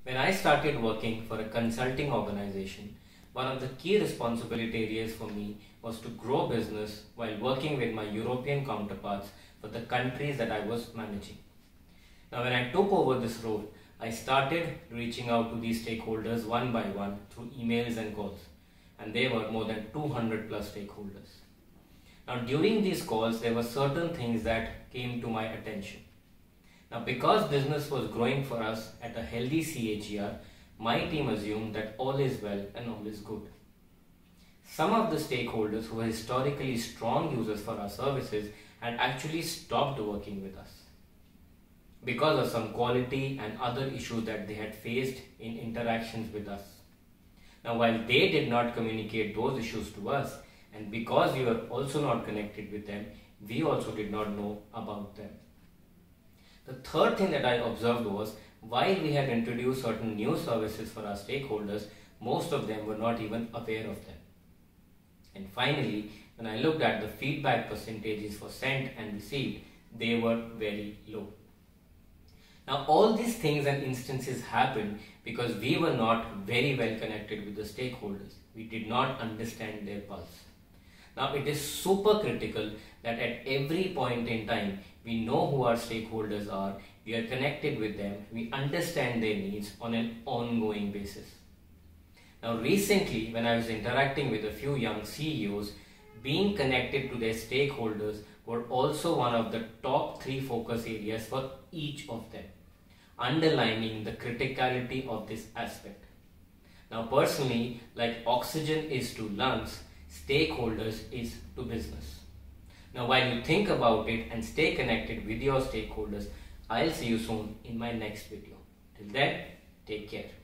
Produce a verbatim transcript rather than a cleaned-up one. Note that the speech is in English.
When I started working for a consulting organization, one of the key responsibility areas for me was to grow business while working with my European counterparts for the countries that I was managing. Now, when I took over this role, I started reaching out to these stakeholders one by one through emails and calls, and there were more than two hundred plus stakeholders. Now, during these calls, there were certain things that came to my attention. Now, because business was growing for us at a healthy C A G R, my team assumed that all is well and all is good. Some of the stakeholders who were historically strong users for our services had actually stopped working with us because of some quality and other issues that they had faced in interactions with us. Now, while they did not communicate those issues to us, and because we were also not connected with them, we also did not know about them. The third thing that I observed was, while we had introduced certain new services for our stakeholders, most of them were not even aware of them. And finally, when I looked at the feedback percentages for sent and received, they were very low. Now, all these things and instances happened because we were not very well connected with the stakeholders. We did not understand their pulse. Now, it is super critical that at every point in time, we know who our stakeholders are, we are connected with them, we understand their needs on an ongoing basis. Now, recently, when I was interacting with a few young C E Os, being connected to their stakeholders were also one of the top three focus areas for each of them, underlining the criticality of this aspect. Now, personally, like oxygen is to lungs, stakeholders is to business. Now, while you think about it and stay connected with your stakeholders, I'll see you soon in my next video. Till then, take care.